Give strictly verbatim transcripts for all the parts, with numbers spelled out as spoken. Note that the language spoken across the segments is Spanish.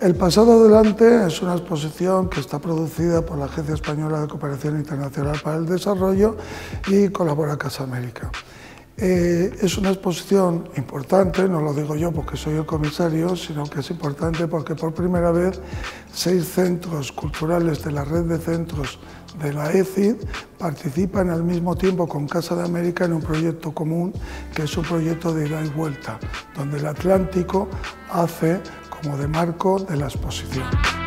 El Pasado Adelante es una exposición que está producida por la Agencia Española de Cooperación Internacional para el Desarrollo y colabora Casa América. Eh, es una exposición importante, no lo digo yo porque soy el comisario, sino que es importante porque por primera vez seis centros culturales de la red de centros de la E C I D participan al mismo tiempo con Casa de América en un proyecto común que es un proyecto de ida y vuelta, donde el Atlántico hace como de marco de la exposición.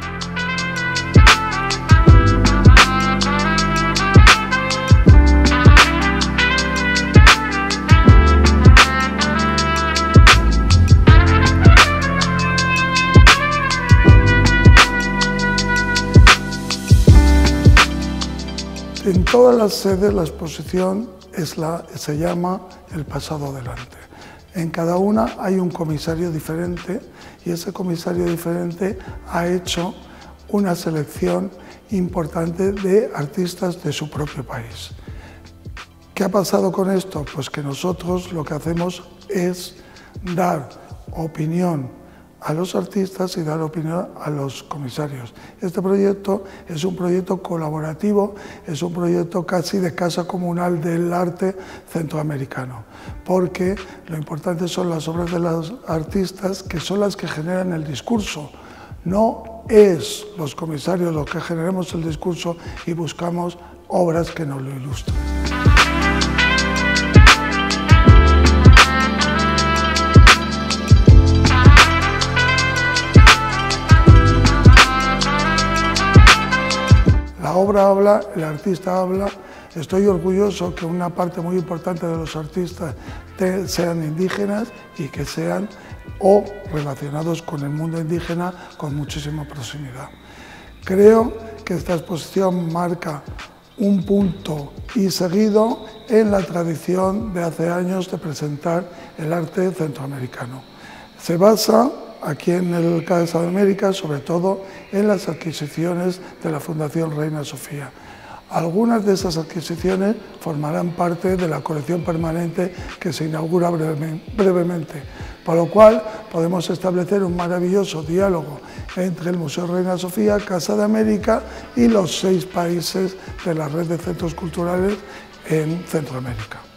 En todas las sedes la exposición es la, se llama El Pasado Adelante. En cada una hay un comisario diferente y ese comisario diferente ha hecho una selección importante de artistas de su propio país. ¿Qué ha pasado con esto? Pues que nosotros lo que hacemos es dar opinión a los artistas y dar opinión a los comisarios. Este proyecto es un proyecto colaborativo, es un proyecto casi de casa comunal del arte centroamericano, porque lo importante son las obras de los artistas, que son las que generan el discurso. No es los comisarios los que generemos el discurso y buscamos obras que nos lo ilustren. La obra habla, el artista habla. Estoy orgulloso que una parte muy importante de los artistas te, sean indígenas y que sean o relacionados con el mundo indígena con muchísima proximidad. Creo que esta exposición marca un punto y seguido en la tradición de hace años de presentar el arte centroamericano. Se basa aquí en el Casa de América, sobre todo en las adquisiciones de la Fundación Reina Sofía. Algunas de esas adquisiciones formarán parte de la colección permanente que se inaugura brevemente, por lo cual podemos establecer un maravilloso diálogo entre el Museo Reina Sofía, Casa de América y los seis países de la red de centros culturales en Centroamérica.